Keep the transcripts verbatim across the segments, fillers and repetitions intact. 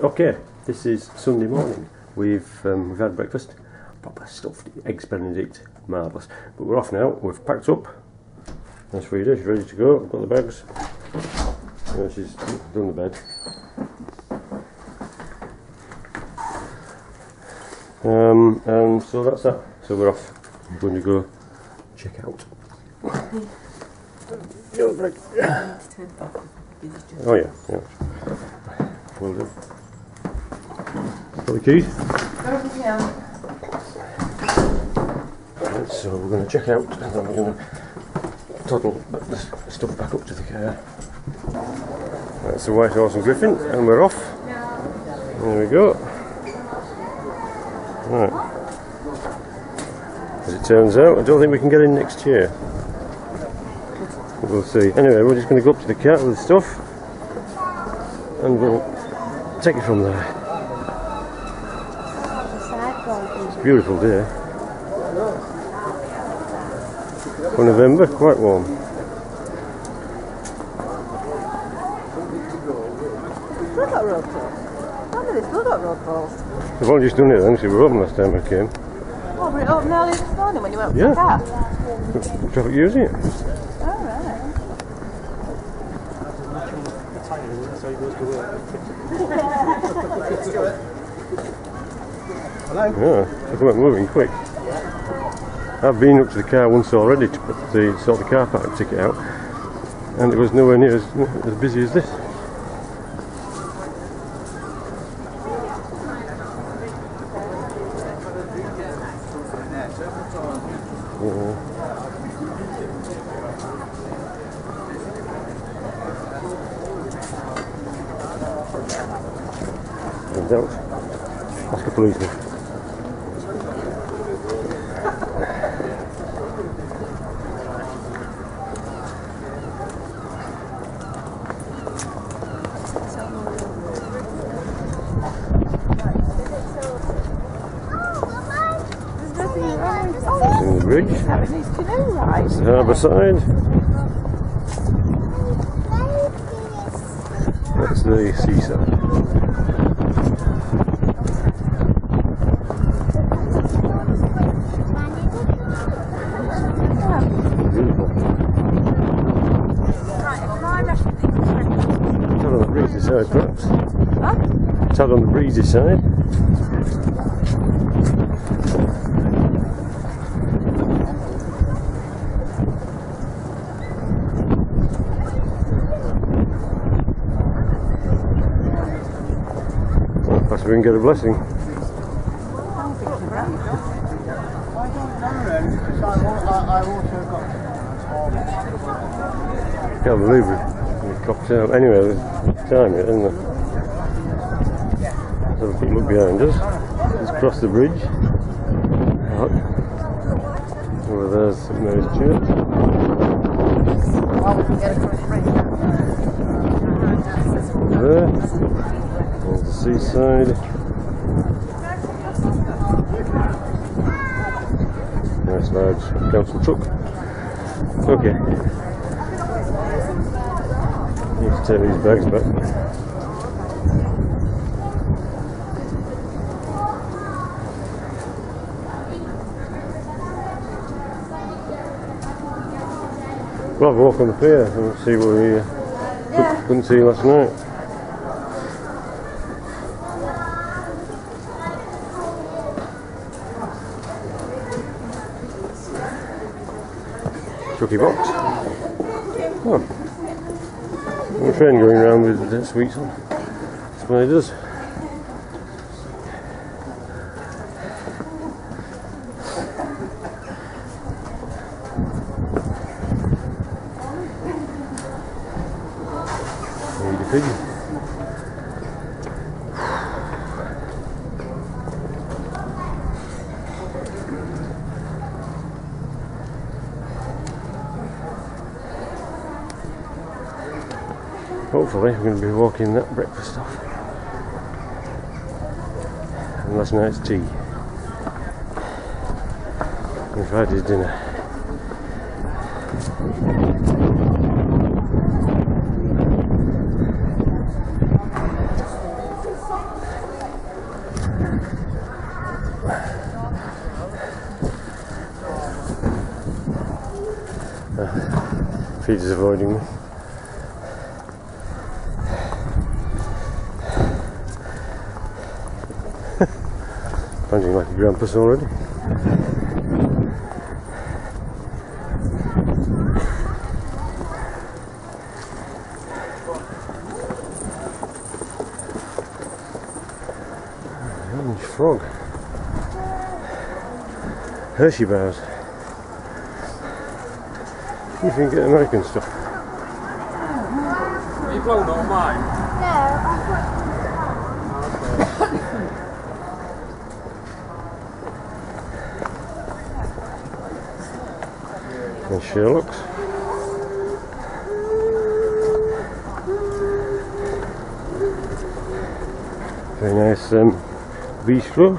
Okay, this is Sunday morning. We've um, we've had breakfast, proper stuffed eggs Benedict, marvellous. But we're off now. We've packed up. That's Frida. She's ready to go. I've got the bags. Yeah, she's done the bed. Um, and so that's that. So we're off. I'm going to go check out. Oh yeah, yeah. Will do. Got the keys? Right, so we're going to check out and then we're going to toddle the stuff back up to the car. That's the White Horse and Griffin and we're off. There we go. Right. As it turns out, I don't think we can get in next year. We'll see. Anyway, we're just going to go up to the car with the stuff and we'll take it from there. It's a beautiful day. For November, quite warm. Still got road balls. Oh, they've still got road balls. They've only just done it then, so we were open last time I came. Oh, were it open early this morning when you went up to Yeah. the car? The traffic using it. Oh, right. Yeah, they come out moving quick. I've been up to the car once already to put the sort of car park ticket out, and it was nowhere near as, as busy as this. Yeah. And out. Ask a policeman. Using the bridge. That needs to know, right? That's the harbour side. That's the seaside. Beautiful. Tad on the breezy side, perhaps. Huh? Tad on the breezy side. Perhaps we can get a blessing. Can't believe we copped out. Anyway, there's time yet, isn't there? Let's have a quick look behind us. Let's cross the bridge. Out. Over there's Saint Mary's Church. There. There's the seaside. Nice large council truck. Okay. Need to take these bags back. We'll have a walk on the pier and see what we uh, Yeah. couldn't see last night. Chucky box. Oh. A train going around with the sweets on. That's what it does. Need a pig. Hopefully we're going to be walking that breakfast off. And last night's tea. And Friday's dinner. Peter's avoiding me. Punching like a grampus already. Orange frog. Hershey bars. You can get American stuff. You blown all mine? No, I've got And Sherlock's. Very nice um, bistro.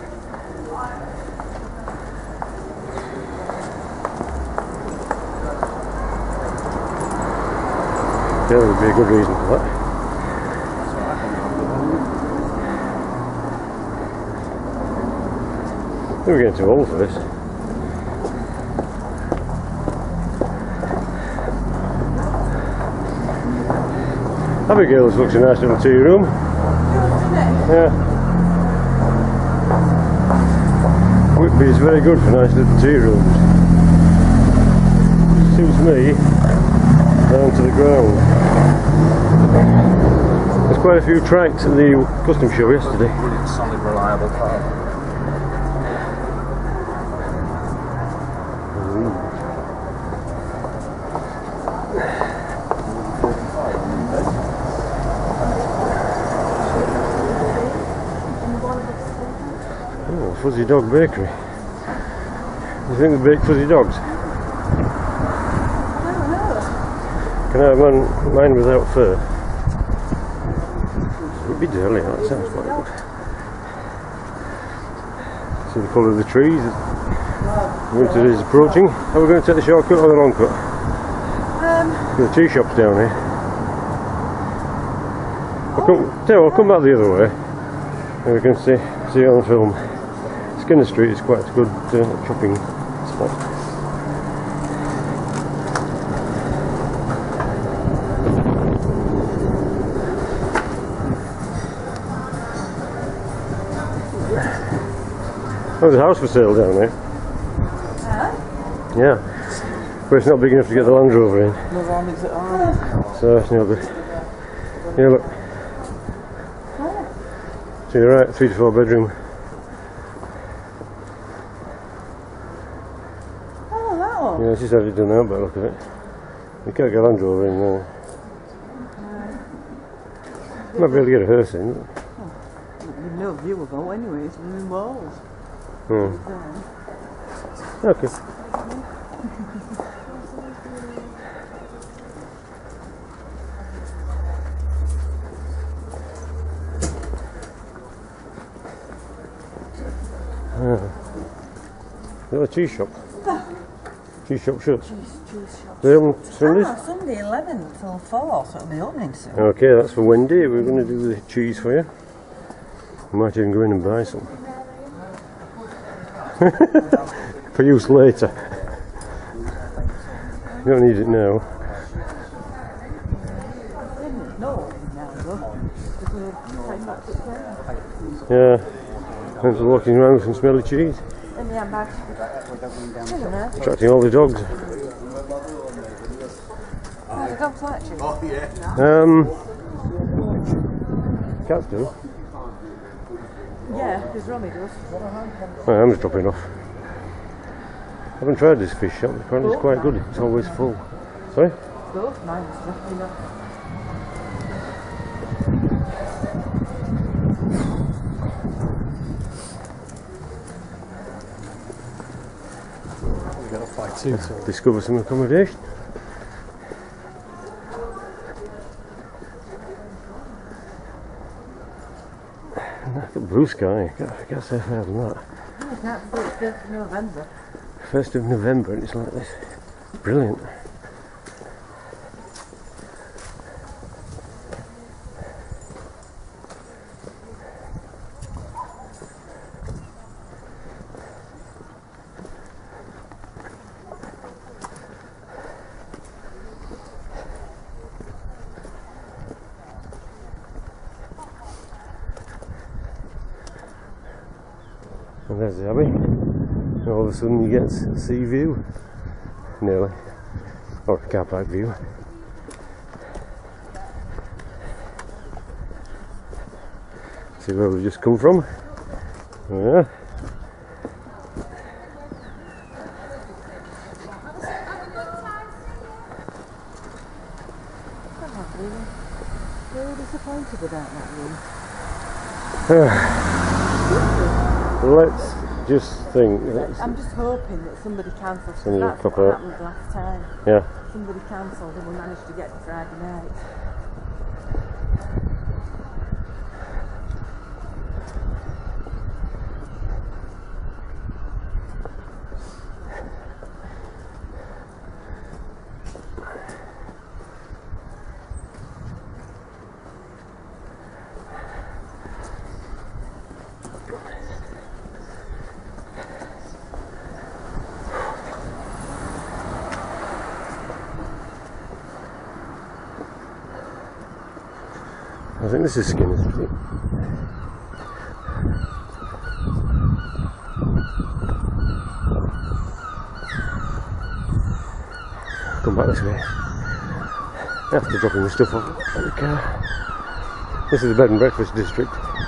There would be a good reason for that. We're getting too old for this. Abigail's looks a nice little tea room. Yeah. Whitby is very good for nice little tea rooms. Suits me down to the ground. There's quite a few tracks at the custom show yesterday. Brilliant, solid, reliable car. Oh, Fuzzy Dog Bakery. You think they bake fuzzy dogs? Can I have mine, mine without fur? It would be jelly, that sounds quite good. See the colour of the trees. Winter is approaching. Are we going to take the shortcut or the long cut? Um, The tea shop's down here. I'll come, tell you, I'll come back the other way and we can see, see on film. Skinner Street is quite a good uh, shopping spot. Oh, there's a house for sale down there. huh? Yeah. But it's not big enough to get the Land Rover in. No wrong is it on? So that's no good. Yeah, look. To the right, three to four bedroom. Oh, that one. Yeah, she's had it done now by the look of it. You can't get a Land Rover in there. Might be able to get a hearse in. You've no view of it anyway, it's in walls. Hmm. Okay. Ah. Is that a cheese shop? Cheese shop shuts. They open Sundays? Ah, Sunday eleven till four, so it'll be opening soon. Okay, that's for Wendy. We're going to do the cheese for you. We might even go in and buy some. For use later. You don't need it now. No, now though. Yeah. Thanks for walking around with some smelly cheese. In the handbag. Attracting all the dogs. Oh, the dogs like you. Oh, yeah. Um, cats do. Yeah, because Romy does. Oh, I'm just dropping off. I haven't tried this fish shop. Apparently it's quite good. It's always full. Sorry? Both mine's dropping off. Get off by two, so. Discover some accommodation. Look at blue sky. I can't say fairer than that. I can't see it's first of November. First of November and it's like this. Brilliant. And there's the Abbey. And all of a sudden you get sea view. Nearly. Or a car park view. See where we've just come from. Yeah. Really disappointed about that room. Let's just think. Let's I'm just hoping that somebody cancels. Somebody That's pop what out. happened last time. Yeah. Somebody cancelled and we managed to get to Friday night. I think this is Skinner's. Come back this way. After dropping the stuff off at the car. This is the bed and breakfast district.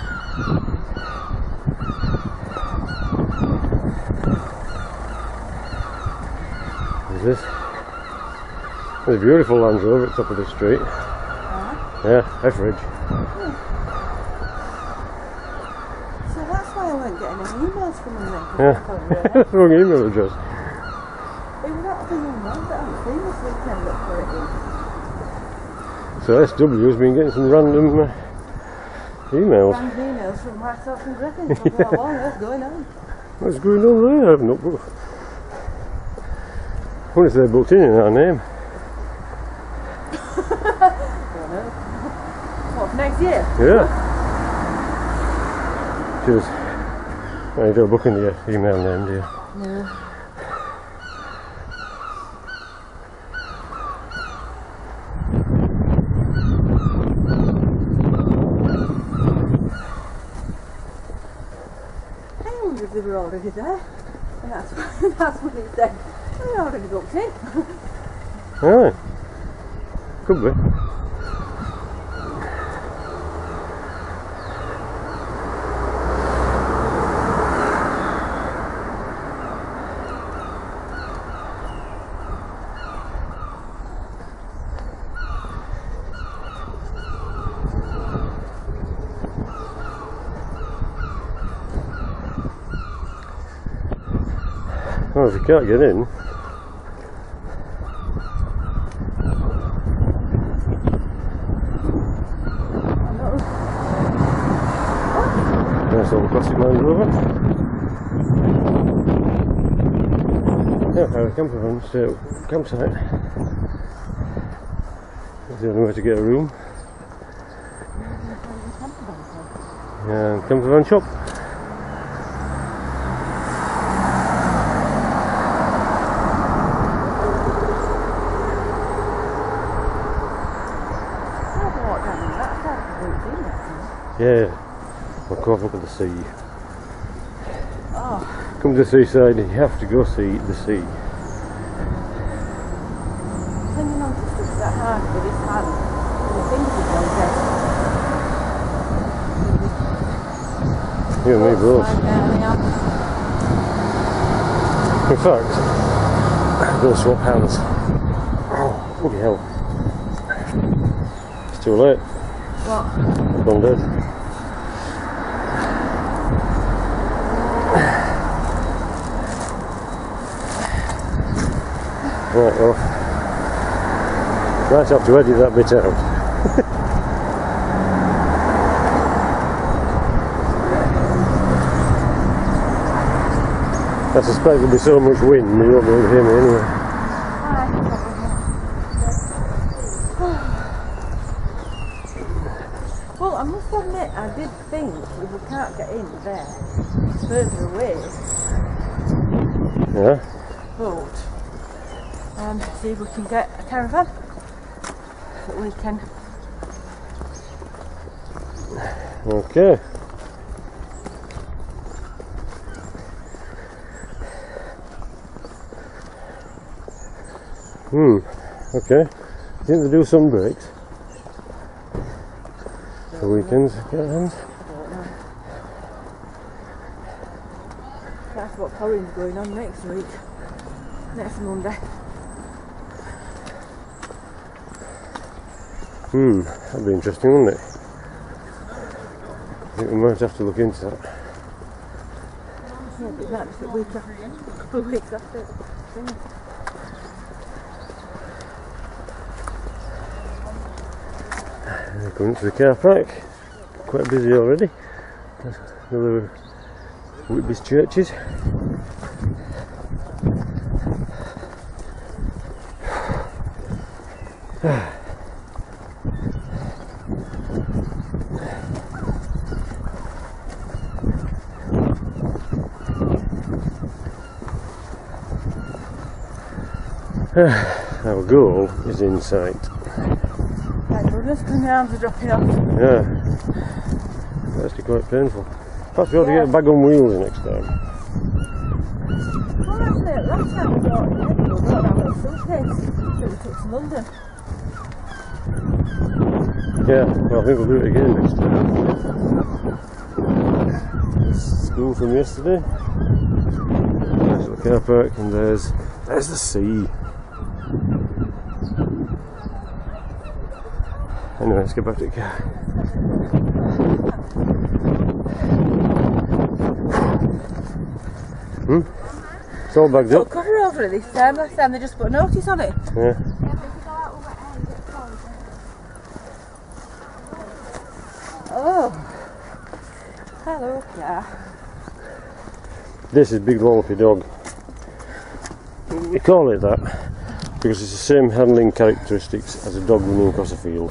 What is this? There's a beautiful Land Rover at the top of the street. Yeah, F-Ridge. So that's why I weren't getting any emails from them then. Yeah. Wrong email address. They were not the young ones that I've seen this weekend look for it in. So S W has been getting some random uh, emails. Random emails from myself and Griffin. I thought, well, what's going on? What's going on there? I have not booked. I wonder if they're booked in in our name. What, for next year? Yeah. Cheers. Well, you don't book in the email name, do you? No. I wonder if they were already there. And that's, that's what he said. They're already booked in. Alright. Could be. Well, if you can't get in, nice old classic Land Rover. Yeah, our camper van, so campsite. That's the only way to get a room. Yeah, camper van shop. Yeah, we'll go have a look at the sea. Oh. Come to the seaside, you have to go see the sea. Hanging on to stuff that hard with his hand. And the fingers are going dead. You and me both. Slide down the arm. In fact, I'm going to swap hands. Oh, bloody hell. It's too late. What? I've gone dead. Right, well, might have to edit that bit out. I suspect there'll be so much wind you won't be able to hear me anyway. Well, I must admit, I did think if we can't get in there, it's further away. Yeah? But, um, see if we can get a caravan that we can. Okay. Hmm, okay. I think they do some breaks for weekends, can't That's what Corin's going on next week. Next Monday. Hmm, that'd be interesting, wouldn't it? I think we might have to look into that. Yeah, but it might be a week after, a couple of weeks after. Yeah. We're coming to the car park. Quite busy already. There's another Whitby's churches. Our goal is in sight. Thank goodness, because my arms are dropping off. Yeah, it's actually quite painful. Perhaps we ought to get a bag on wheels next time. Well, actually, last time we brought it, we brought our little suitcase that we took to London. Yeah, well, I think we'll do it again next time. School from yesterday. There's the car park, and there's there's the sea. Anyway, let's get back to the car. Hmm? It's all bagged Put a up. cover over it this time. Last time they just put a notice on it. Yeah. Oh. Hello, car. This is Big Lollopy Dog. We call it that because it's the same handling characteristics as a dog running across a field.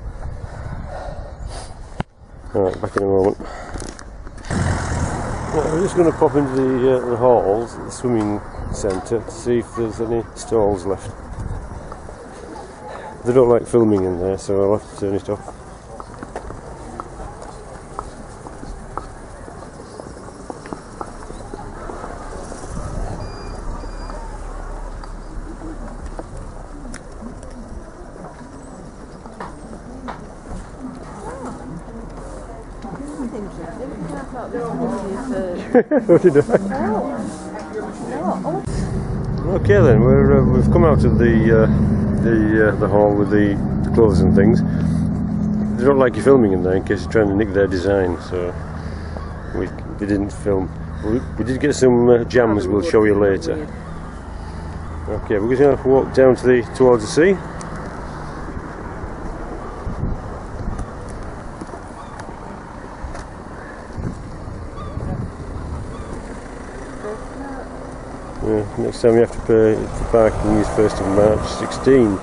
Alright, back in a moment. Right, we're just going to pop into the, uh, the halls at the swimming centre to see if there's any stalls left. They don't like filming in there, so I'll have to turn it off. What did I? Okay then, we're uh, we've come out of the uh, the uh, the hall with the clothes and things. They don't like you filming in there in case you're trying to nick their design, so we we didn't film. We, we did get some uh, jams. We'll show you later. Okay, we're going to walk down to the towards the sea. Yeah, next time you have to pay for parking is first of March sixteen.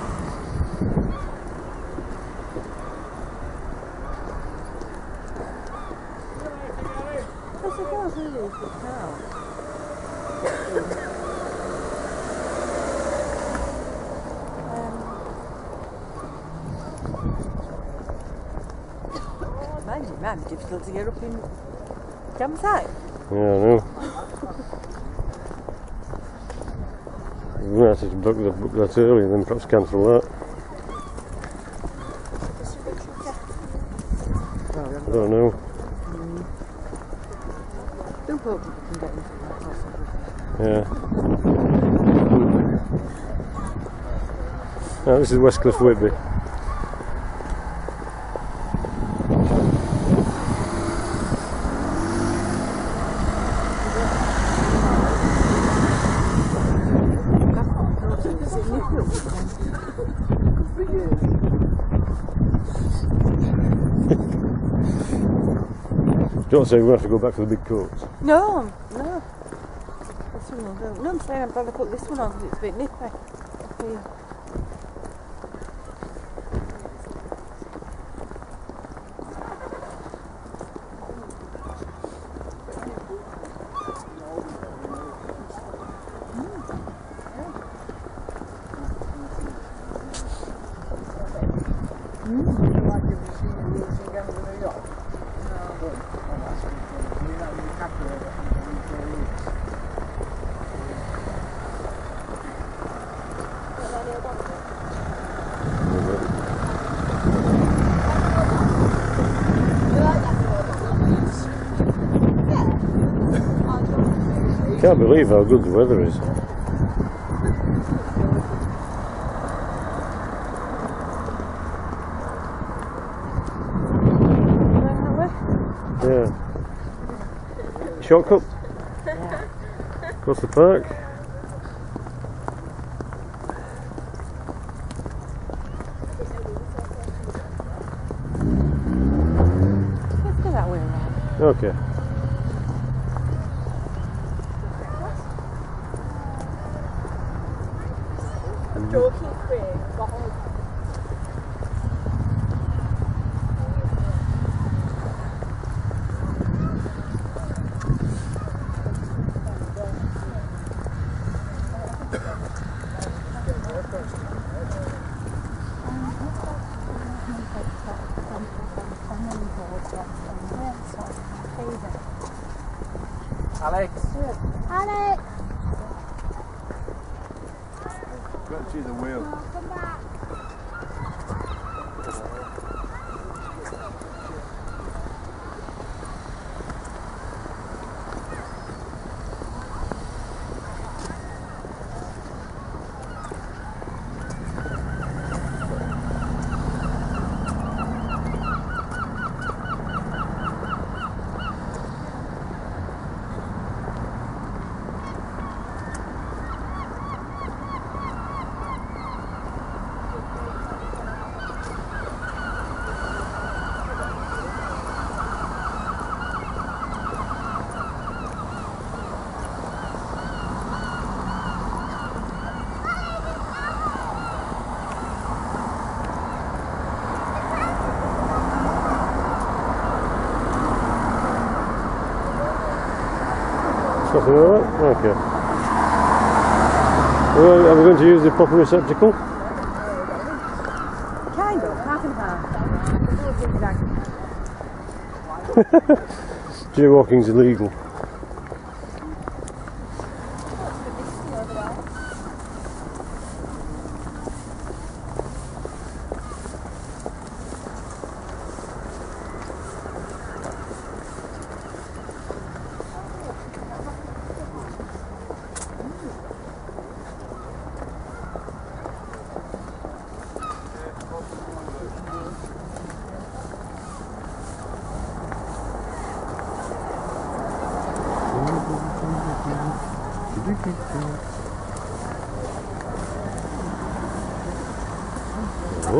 Mind you, it might be difficult to get up in campsite. Yeah, I know. We might have to book that, book that early and then perhaps cancel that. I don't know. Mm. Don't hope you can get into that possibly. Yeah. Oh, this is Westcliff Whitby. Don't say we have to go back to the big coats. No, no. This one will do. No, I'm saying I'm going to put this one on because it's a bit nippy. Here. can't believe how good the weather is. Yeah. Shortcut? Yeah. Across the park? Let's go that way around. Okay. Joking Craig, God. Alex, Alex! got to see the wheel. Come back. Something like that? Okay. Well, are we going to use the proper receptacle? Kind of, half and half. Jaywalking's illegal. Oh.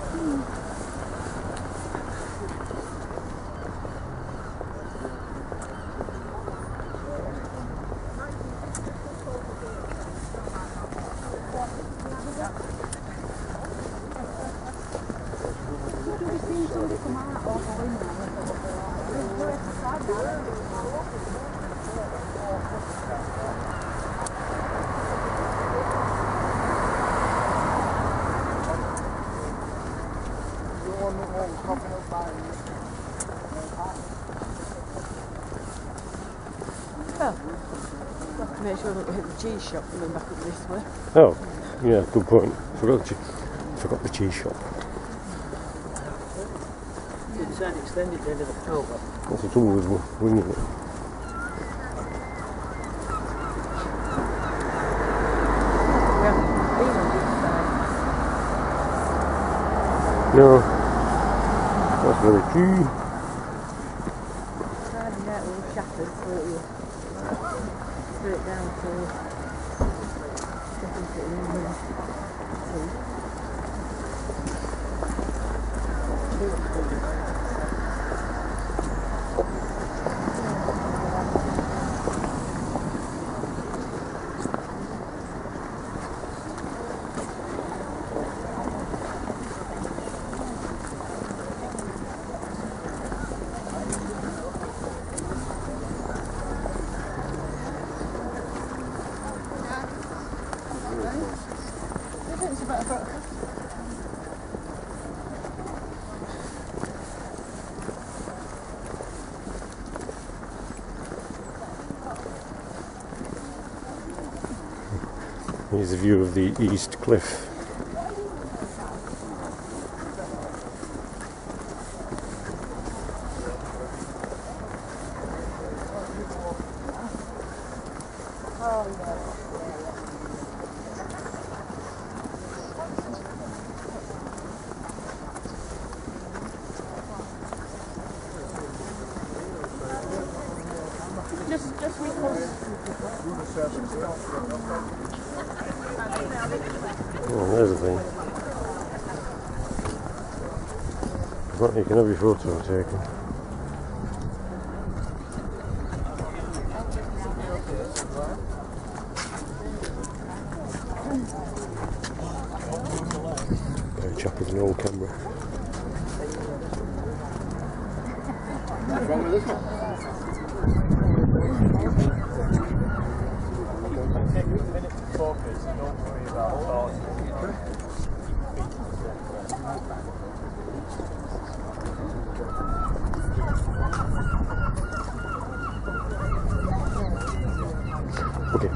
Make sure I don't hit the cheese shop coming back up this way. Oh, yeah, good point. Forgot the, forgot the cheese shop. You decided to extend it to the end of October. That's the trouble with winging it. We haven't been on this side. No, that's very true. Driving out all shattered, so you straight down to step into it and then see. Here's a view of the East Cliff. Just, just because. Oh, there's the thing. Right, you can have your photo taken. Very chap with an old camera. What's wrong with this one? Take a minute to focus and don't worry about thoughts. Okay.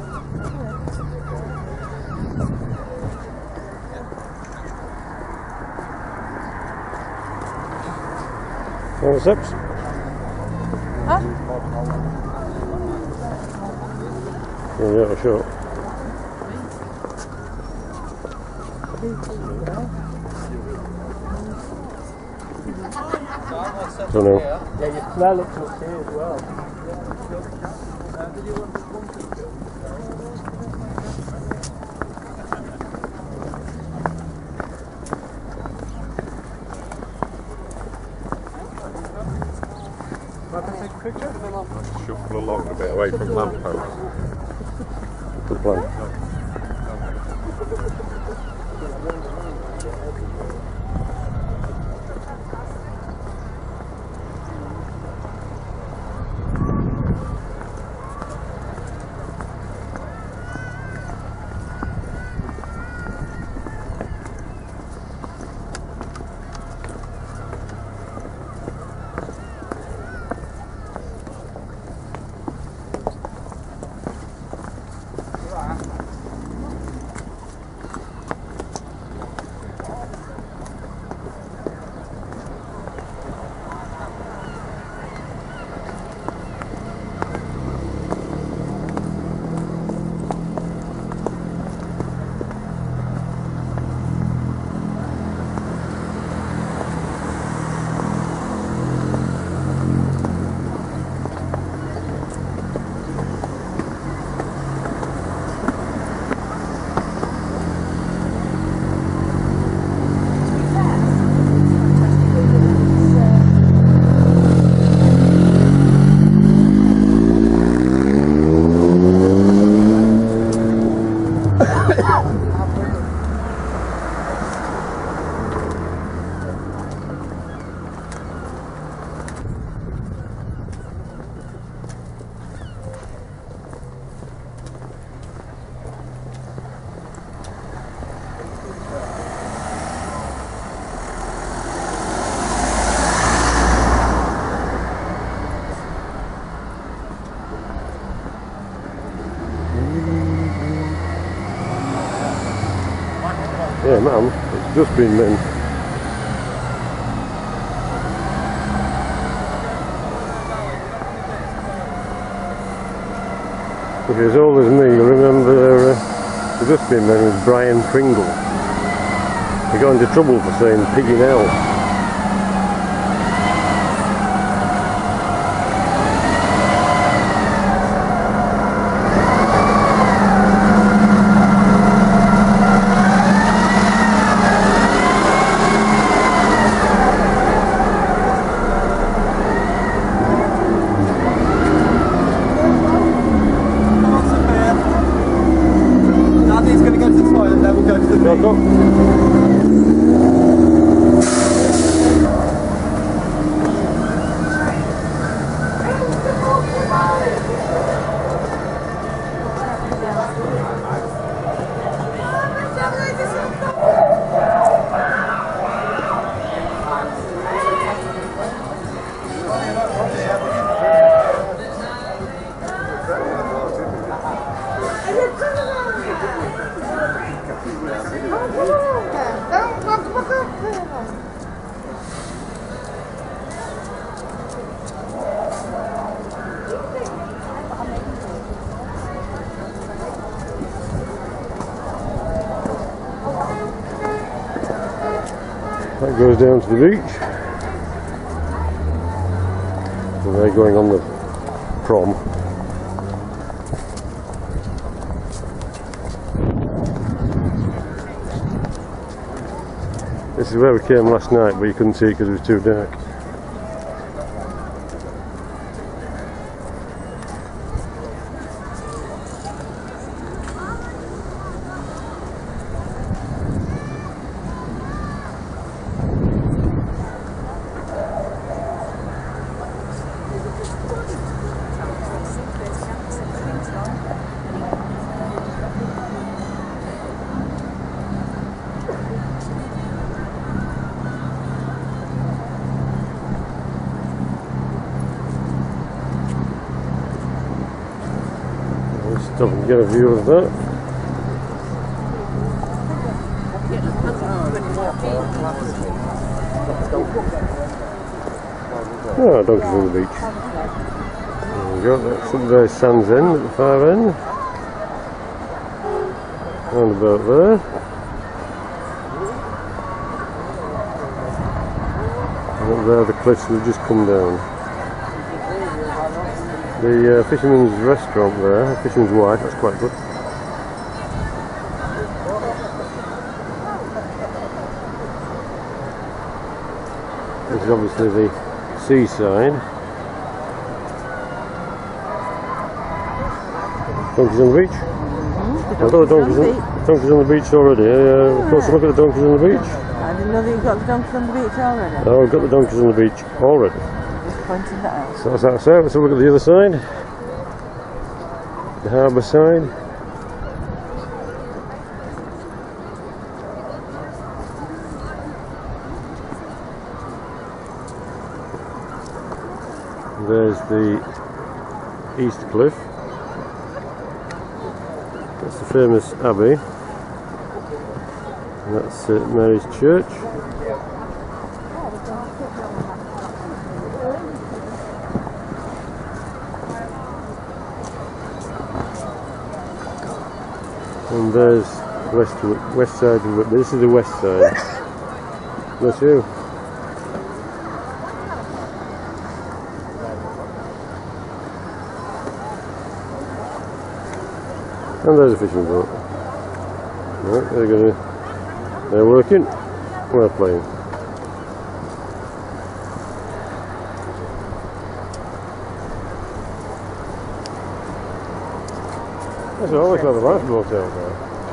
All the steps? Huh? Yeah, yeah, sure. Don't know. Yeah, your smell looks okay as well. Shuffle along a bit away from lampposts. Good plan. Yeah, ma'am, it's just been men. If you're as old as me, you'll remember uh, the dustbin man was Brian Pringle. He got into trouble for saying piggy now. Daddy's going to go to the toilet, then we'll go to the beach. That goes down to the beach. So they're going on the prom. This is where we came last night, but you couldn't see it because it was too dark. Stop and get a view of that. Oh, donkeys on the beach. There we go, that's up there, Sands End at the far end. Round about there. And up there, the cliffs that have just come down. The uh, fisherman's restaurant there, fisherman's wife, that's quite good. This is obviously the seaside. Donkeys on the beach? Mm-hmm. I've got the donkeys on, donkeys on the beach already. Uh, of course, look at the donkeys on the beach. I didn't know that you've got the donkeys on the beach already. Oh, we've got the donkeys on the beach already. Pointing that out. So that's that side. Let's have a look at the other side. The harbour side. There's the East Cliff. That's the famous Abbey. And that's Saint Mary's Church. And there's west west side of Whitby. This is the west side. Bless you. And there's a fishing boat. Right, they're gonna they're working. We're playing. That's all like another lifeboat out there.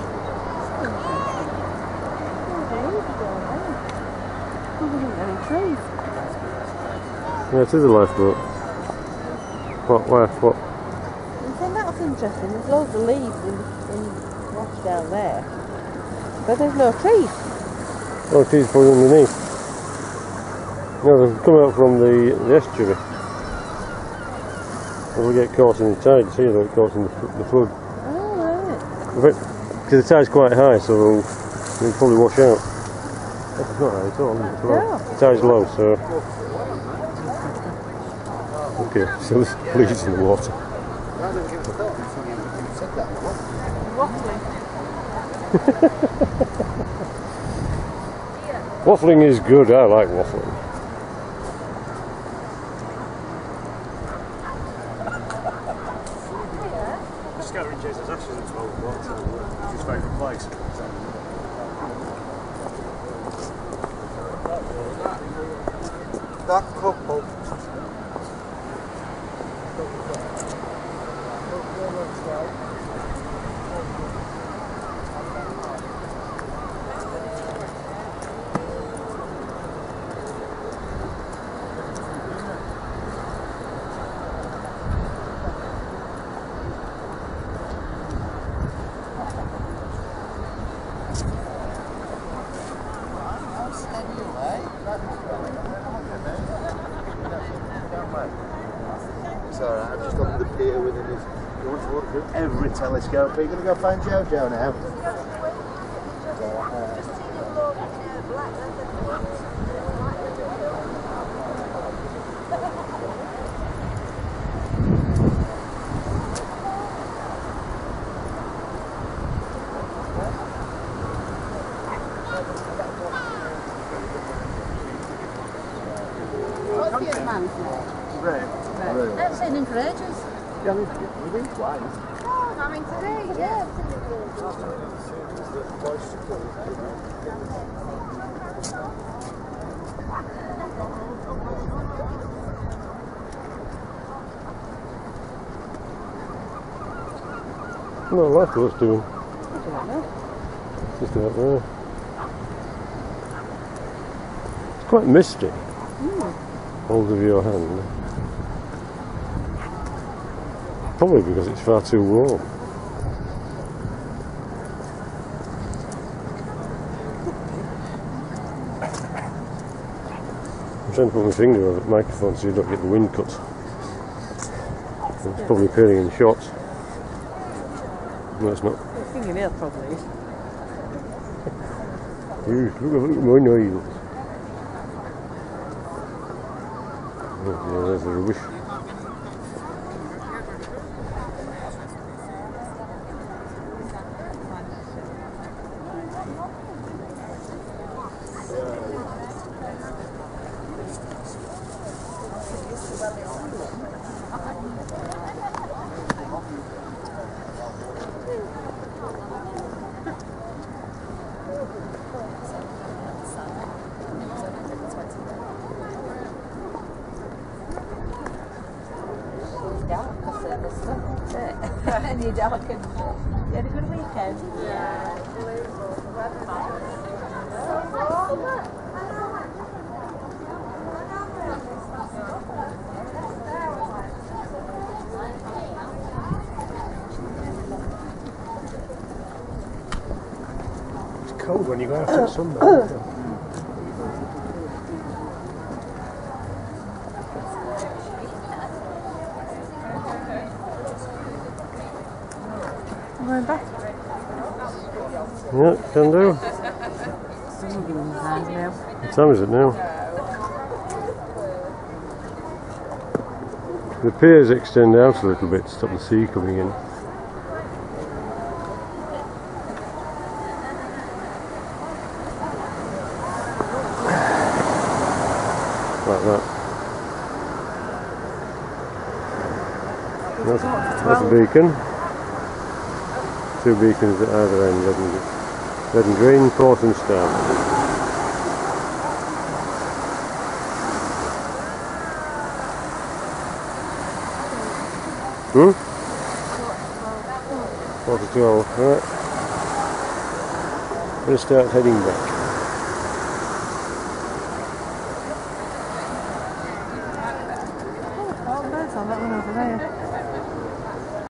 Yeah, it is a lifeboat. What, where, what? So that's interesting. There's loads of leaves in, in wash down there. But there's no trees. Oh, trees falling underneath. No, they've come out from the, the estuary. They'll get caught in the tide, see, they'll get caught in the, the flood. Because the tide's quite high, so they'll, they'll probably wash out. It's not high at all, it's low. No. The tide's low, so... Okay, so there's leaves in the water. Waffling is good, I like waffling. Scattering Jesus ashes at twelve o'clock, so it's his favourite place. That couple. It's alright, I'm just on the pier with him. He wants to walk through every telescope. Are you going to go find Jojo now? Right. I haven't seen him for ages. Yeah, we've been twice. I mean, today, yeah. No, that's what it's doing. I don't know. Just out there. It's quite misty. Mm. Hold of your hand. Probably because it's far too warm. I'm trying to put my finger over the microphone so you don't get the wind cut. It's probably appearing in shots. No, it's not. Your fingernail probably is. Ooh, look, look at my nails. Oh, yeah, there's the rubbish. And you're dark and you had a good weekend? Yeah. It's cold when you go out at sundown. I'm going back. Yeah, can do. Sun's in the hand now. What time is it now? The piers extend out a little bit to stop the sea coming in. Like that. That's, that's a beacon. Two beacons at either end, red and, red and green, port and starboard. Hmm? Quarter to twelve, right. I'm going to start heading back.